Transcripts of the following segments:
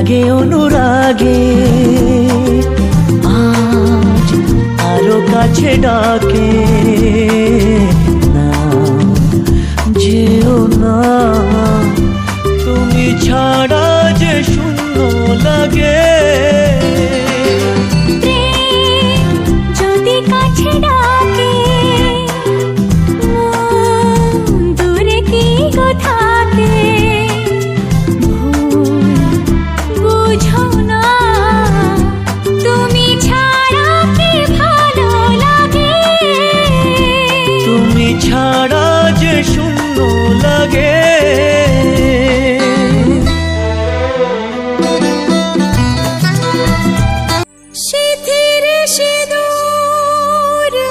রাগে অনুরাগে আজ আরো কাছে ডাকে না যেও না তুমি ছাড়া যে শূন্য লাগে যদি কাছে ডাকে দূরে কি গো থাকে বুঝো না তুমি ছাড়া কি ভালো লাগে তুমি ছাড়া যে শূন্য লাগে সিঁথির সিঁদুর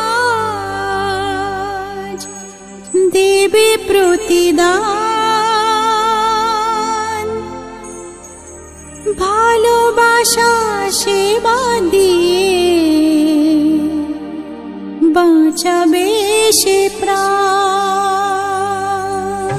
আজ দেবে প্রতিদান ভালোবাসা সেবা দিয়ে বাঁচাবে সে প্রাণ।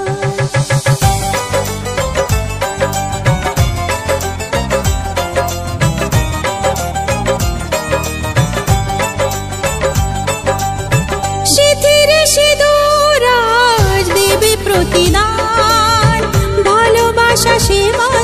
সিঁথির সিঁদুর আজ দেবে প্রতিদান ভালোবাসা সেবা